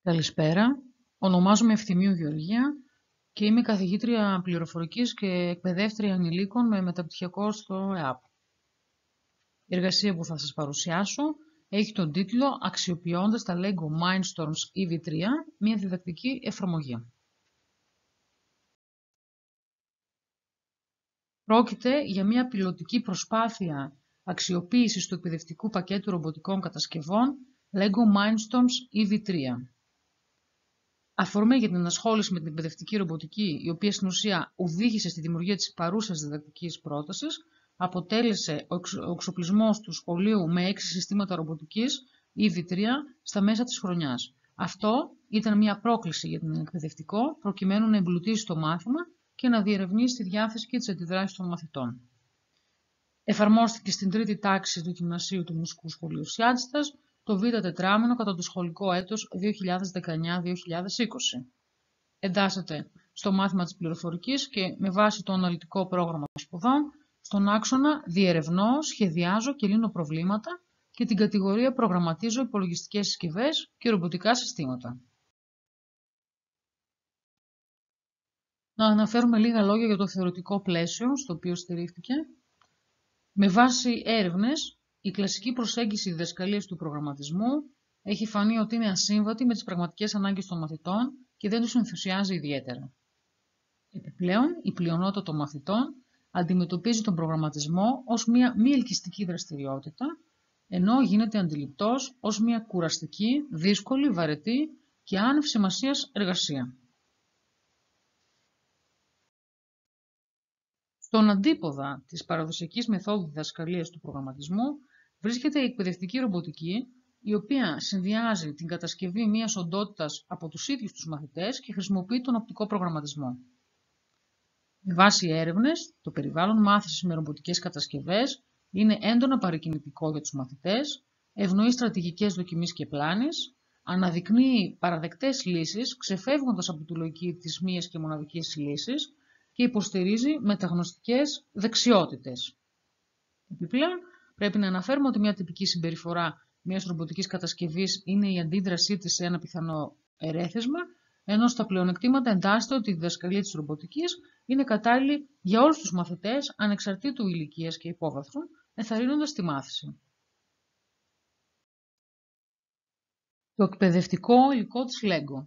Καλησπέρα. Ονομάζομαι Ευθυμίου Γεωργία και είμαι καθηγήτρια πληροφορικής και εκπαιδεύτρια ανηλίκων με μεταπτυχιακό στο ΕΑΠ. Η εργασία που θα σας παρουσιάσω έχει τον τίτλο «Αξιοποιώντας τα LEGO Mindstorms EV3, μια διδακτική εφαρμογή». Πρόκειται για μια πιλωτική προσπάθεια αξιοποίησης του εκπαιδευτικού πακέτου ρομποτικών κατασκευών LEGO Mindstorms EV3. Αφορμή για την ενασχόληση με την εκπαιδευτική ρομποτική, η οποία στην ουσία οδήγησε στη δημιουργία της παρούσας διδακτικής πρότασης, αποτέλεσε ο εξοπλισμός του σχολείου με 6 συστήματα ρομποτικής EV3 στα μέσα της χρονιάς. Αυτό ήταν μια πρόκληση για την εκπαιδευτικό, προκειμένου να εμπλουτίσει το μάθημα και να διερευνήσει τη διάθεση και τις αντιδράσεις των μαθητών. Εφαρμόστηκε στην τρίτη τάξη του Γυμνασίου του Μουσικού Σχολείου Σιάτιστας το Β' τετράμινο κατά το σχολικό έτος 2019-2020. Εντάσσεται στο μάθημα της πληροφορικής και με βάση το αναλυτικό πρόγραμμα σπουδών στον άξονα διερευνώ, σχεδιάζω και λύνω προβλήματα και την κατηγορία προγραμματίζω υπολογιστικές συσκευές και ρομποτικά συστήματα. Να αναφέρουμε λίγα λόγια για το θεωρητικό πλαίσιο στο οποίο στηρίχθηκε. Με βάση έρευνες, η κλασική προσέγγιση διδασκαλίας του προγραμματισμού έχει φανεί ότι είναι ασύμβατη με τις πραγματικές ανάγκες των μαθητών και δεν τους ενθουσιάζει ιδιαίτερα. Επιπλέον, η πλειονότητα των μαθητών αντιμετωπίζει τον προγραμματισμό ως μια μη ελκυστική δραστηριότητα, ενώ γίνεται αντιληπτός ως μια κουραστική, δύσκολη, βαρετή και άνευ σημασίας εργασία. Στον αντίποδα της παραδοσιακής μεθόδου διδασκαλίας του προγραμματισμού βρίσκεται η εκπαιδευτική ρομποτική, η οποία συνδυάζει την κατασκευή μιας οντότητας από τους ίδιους τους μαθητές και χρησιμοποιεί τον οπτικό προγραμματισμό. Με βάση έρευνες, το περιβάλλον μάθησης με ρομποτικές κατασκευές είναι έντονα παρεκκινητικό για τους μαθητές, ευνοεί στρατηγικές δοκιμής και πλάνης, αναδεικνύει παραδεκτές λύσεις, ξεφεύγοντας από τη λογική της μίας και μοναδικής λύσης και υποστηρίζει μεταγνωστικές δεξιότητες. Επιπλέον, πρέπει να αναφέρουμε ότι μια τυπική συμπεριφορά μιας ρομποτικής κατασκευής είναι η αντίδρασή της σε ένα πιθανό ερέθισμα, ενώ στα πλεονεκτήματα εντάσσεται ότι η διδασκαλία της ρομποτικής είναι κατάλληλη για όλους τους μαθητές, ανεξαρτήτου ηλικίας και υπόβαθρου, ενθαρρύνοντας τη μάθηση. Το εκπαιδευτικό υλικό της LEGO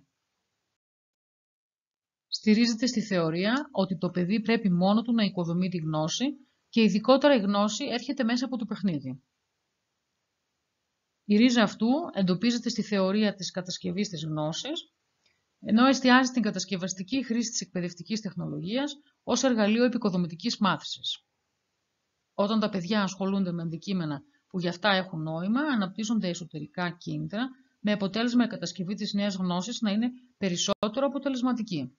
στηρίζεται στη θεωρία ότι το παιδί πρέπει μόνο του να οικοδομεί τη γνώση και ειδικότερα η γνώση έρχεται μέσα από το παιχνίδι. Η ρίζα αυτού εντοπίζεται στη θεωρία της κατασκευής της γνώσης, ενώ εστιάζει στην κατασκευαστική χρήση της εκπαιδευτικής τεχνολογίας ως εργαλείο επικοδομητικής μάθησης. Όταν τα παιδιά ασχολούνται με αντικείμενα που για αυτά έχουν νόημα, αναπτύσσονται εσωτερικά κίνητρα, με αποτέλεσμα η κατασκευή της νέας γνώσης να είναι περισσότερο αποτελεσματική.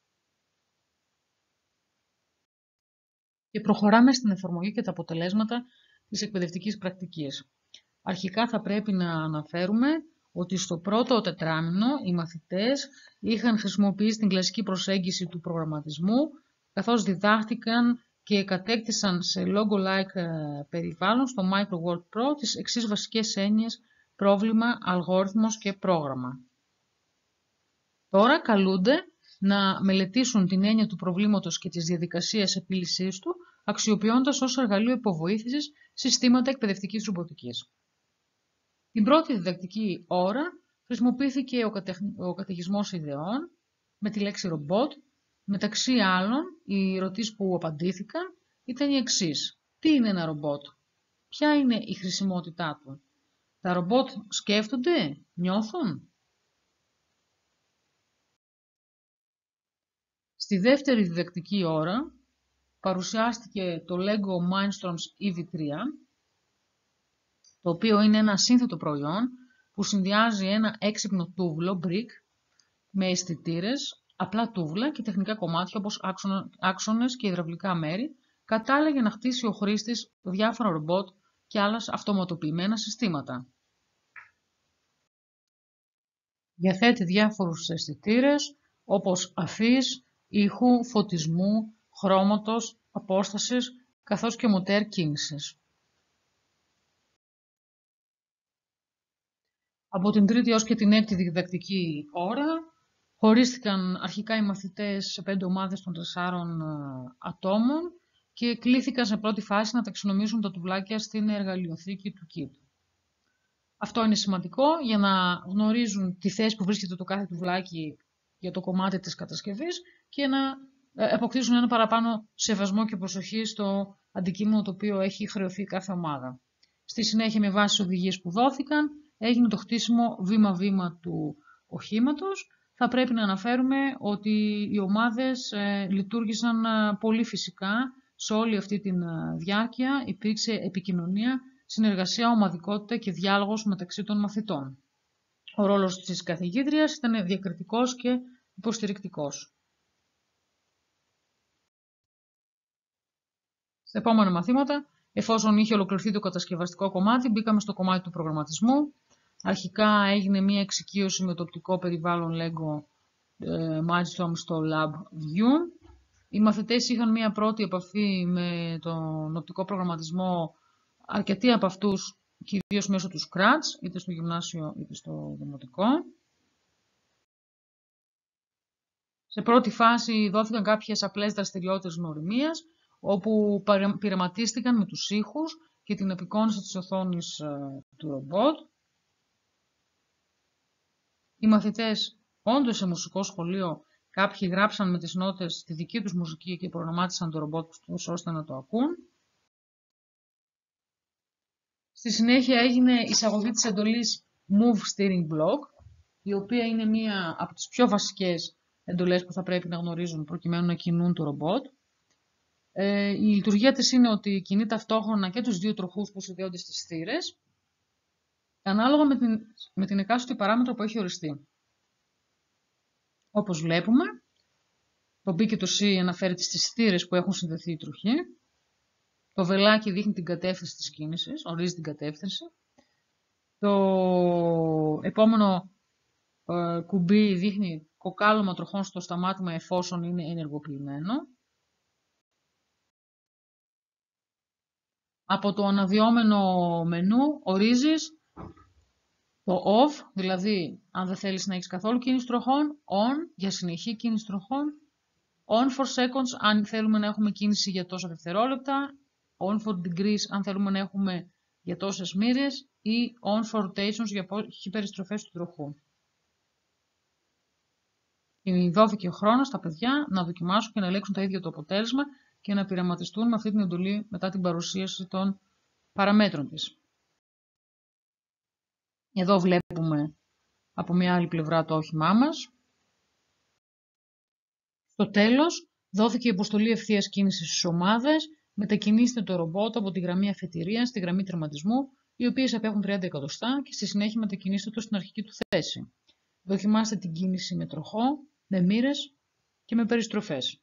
Και προχωράμε στην εφαρμογή και τα αποτελέσματα της εκπαιδευτικής πρακτικής. Αρχικά θα πρέπει να αναφέρουμε ότι στο πρώτο τετράμινο οι μαθητές είχαν χρησιμοποιήσει την κλασική προσέγγιση του προγραμματισμού, καθώς διδάχτηκαν και κατέκτησαν σε logo-like περιβάλλον στο MicroWord Pro τις εξής βασικές έννοιες: πρόβλημα, αλγόριθμος και πρόγραμμα. Τώρα καλούνται να μελετήσουν την έννοια του προβλήματος και τις διαδικασίες επίλυσής του, αξιοποιώντας ως εργαλείο υποβοήθησης συστήματα εκπαιδευτικής ρομποτικής. Την πρώτη διδακτική ώρα χρησιμοποιήθηκε ο καταιγισμός ιδεών με τη λέξη ρομπότ. Μεταξύ άλλων, οι ερωτήσεις που απαντήθηκαν ήταν οι εξής. Τι είναι ένα ρομπότ? Ποια είναι η χρησιμότητά του? Τα ρομπότ σκέφτονται? Νιώθουν? Στη δεύτερη διδακτική ώρα παρουσιάστηκε το LEGO Mindstorms EV3, το οποίο είναι ένα σύνθετο προϊόν που συνδυάζει ένα έξυπνο τούβλο, brick, με αισθητήρες, απλά τούβλα και τεχνικά κομμάτια όπως άξονες και υδραυλικά μέρη, κατάλληλα για να χτίσει ο χρήστης διάφορα ρομπότ και άλλα αυτοματοποιημένα συστήματα. Διαθέτει διάφορους αισθητήρες όπως αφής, ήχου, φωτισμού, χρώματος, απόστασης, καθώς και μοτέρ κίνησης. Από την 3η έως και την 6η διδακτική ώρα χωρίστηκαν αρχικά οι μαθητές σε 5 ομάδες των 4 ατόμων και κλήθηκαν σε πρώτη φάση να ταξινομήσουν τα τουβλάκια στην εργαλειοθήκη του kit. Αυτό είναι σημαντικό για να γνωρίζουν τη θέση που βρίσκεται το κάθε τουβλάκι για το κομμάτι της κατασκευής και να αποκτήσουν ένα παραπάνω σεβασμό και προσοχή στο αντικείμενο το οποίο έχει χρεωθεί κάθε ομάδα. Στη συνέχεια, με βάση τις οδηγίες που δόθηκαν, έγινε το χτίσιμο βήμα-βήμα του οχήματος. Θα πρέπει να αναφέρουμε ότι οι ομάδες λειτουργήσαν πολύ φυσικά σε όλη αυτή τη διάρκεια. Υπήρξε επικοινωνία, συνεργασία, ομαδικότητα και διάλογος μεταξύ των μαθητών. Ο ρόλος της καθηγήτριας ήταν διακριτικός και υποστηρικτικός. Στα επόμενα μαθήματα, εφόσον είχε ολοκληρωθεί το κατασκευαστικό κομμάτι, μπήκαμε στο κομμάτι του προγραμματισμού. Αρχικά έγινε μία εξοικείωση με το οπτικό περιβάλλον LEGO Mindstorm στο Lab View. Οι μαθητές είχαν μία πρώτη επαφή με τον οπτικό προγραμματισμό, αρκετοί από αυτούς κυρίως μέσω του Scratch, είτε στο γυμνάσιο είτε στο δημοτικό. Σε πρώτη φάση δόθηκαν κάποιες απλές δραστηριότητες γνωριμίας, όπου πειραματίστηκαν με τους ήχους και την απεικόνιση της οθόνης του ρομπότ. Οι μαθητές, όντως σε μουσικό σχολείο, κάποιοι γράψαν με τις νότες τη δική τους μουσική και προγραμμάτισαν το ρομπότ τους ώστε να το ακούν. Στη συνέχεια έγινε εισαγωγή της εντολής Move Steering Block, η οποία είναι μία από τις πιο βασικές εντολές που θα πρέπει να γνωρίζουν προκειμένου να κινούν το ρομπότ. Η λειτουργία της είναι ότι κινεί ταυτόχρονα και τους δύο τροχούς που συνδέονται στις θύρες, ανάλογα με την εκάστοτε παράμετρο που έχει οριστεί. Όπως βλέπουμε, το B και το C αναφέρεται στις θύρες που έχουν συνδεθεί οι τροχοί. Το βελάκι δείχνει την κατεύθυνση της κίνησης, ορίζει την κατεύθυνση. Το επόμενο κουμπί δείχνει κοκάλωμα τροχών στο σταμάτημα εφόσον είναι ενεργοποιημένο. Από το αναδυόμενο μενού ορίζεις το off, δηλαδή αν δεν θέλεις να έχεις καθόλου κίνηση τροχών, on για συνεχή κίνηση τροχών, on for seconds αν θέλουμε να έχουμε κίνηση για τόσα δευτερόλεπτα, on for degrees αν θέλουμε να έχουμε για τόσες μοίρες ή on for rotations για περιστροφές του τροχού. Δόθηκε ο χρόνος στα παιδιά να δοκιμάσουν και να ελέγξουν το ίδιο το αποτέλεσμα και να πειραματιστούν με αυτή την εντολή μετά την παρουσίαση των παραμέτρων της. Εδώ βλέπουμε από μια άλλη πλευρά το όχημά μας. Στο τέλος, δόθηκε η υποστολή ευθείας κίνησης στις ομάδες. Μετακινήστε το ρομπότ από τη γραμμή αφετηρίας στη γραμμή τερματισμού, οι οποίες απέχουν 30 εκατοστά και στη συνέχεια μετακινήστε το στην αρχική του θέση. Δοκιμάστε την κίνηση με τροχό, με μοίρες και με περιστροφές.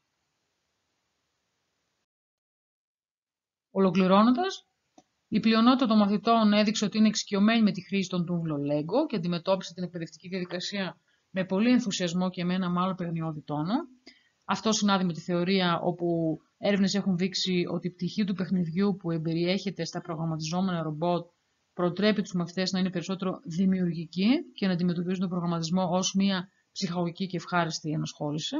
Ολοκληρώνοντας, η πλειονότητα των μαθητών έδειξε ότι είναι εξοικειωμένη με τη χρήση των τούβλων LEGO και αντιμετώπισε την εκπαιδευτική διαδικασία με πολύ ενθουσιασμό και με ένα μάλλον παιγνιώδη τόνο. Αυτό συνάδει με τη θεωρία όπου έρευνες έχουν δείξει ότι η πτυχή του παιχνιδιού που εμπεριέχεται στα προγραμματιζόμενα ρομπότ προτρέπει τους μαθητές να είναι περισσότερο δημιουργικοί και να αντιμετωπίζουν τον προγραμματισμό ως μια ψυχαγωγική και ευχάριστη ενασχόληση.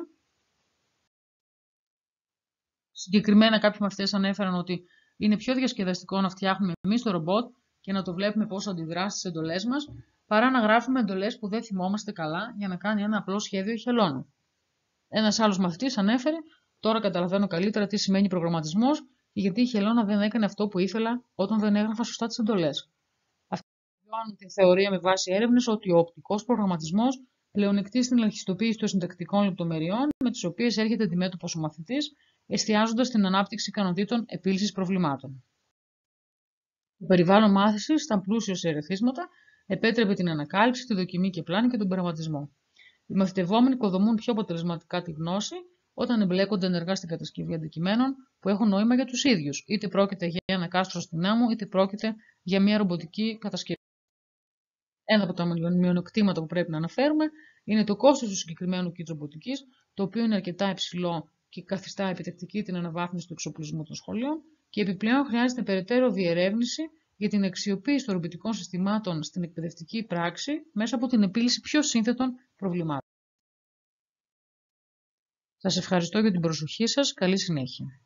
Συγκεκριμένα, κάποιοι μαθητές ανέφεραν ότι είναι πιο διασκεδαστικό να φτιάχνουμε εμείς το ρομπότ και να το βλέπουμε πώς αντιδρά στις εντολές μας, παρά να γράφουμε εντολές που δεν θυμόμαστε καλά για να κάνει ένα απλό σχέδιο χελώνου. Ένας άλλος μαθητής ανέφερε: Τώρα καταλαβαίνω καλύτερα τι σημαίνει προγραμματισμός, γιατί η χελώνα δεν έκανε αυτό που ήθελα όταν δεν έγραφα σωστά τις εντολές. Αυτή επιβεβαιώνει την θεωρία με βάση έρευνες ότι ο οπτικός προγραμματισμός πλεονεκτεί στην ελαχιστοποίηση των συντακτικών λεπτομεριών με τις οποίες έρχεται αντιμέτωπος ο μαθητής, εστιάζοντας στην ανάπτυξη ικανοτήτων επίλυσης προβλημάτων. Το περιβάλλον μάθησης ήταν πλούσιο σε ερεθίσματα, επέτρεπε την ανακάλυψη, τη δοκιμή και πλάνη και τον πειραματισμό. Οι μαθητευόμενοι οικοδομούν πιο αποτελεσματικά τη γνώση όταν εμπλέκονται ενεργά στην κατασκευή αντικειμένων που έχουν νόημα για τους ίδιους, είτε πρόκειται για ένα κάστρο στην άμμο, είτε πρόκειται για μια ρομποτική κατασκευή. Ένα από τα μειονεκτήματα που πρέπει να αναφέρουμε είναι το κόστος του συγκεκριμένου kit ρομποτικής, το οποίο είναι αρκετά υψηλό και καθιστά επιτακτική την αναβάθμιση του εξοπλισμού των σχολείων και επιπλέον χρειάζεται περαιτέρω διερεύνηση για την αξιοποίηση των ρομποτικών συστημάτων στην εκπαιδευτική πράξη μέσα από την επίλυση πιο σύνθετων προβλημάτων. Σας ευχαριστώ για την προσοχή σας. Καλή συνέχεια.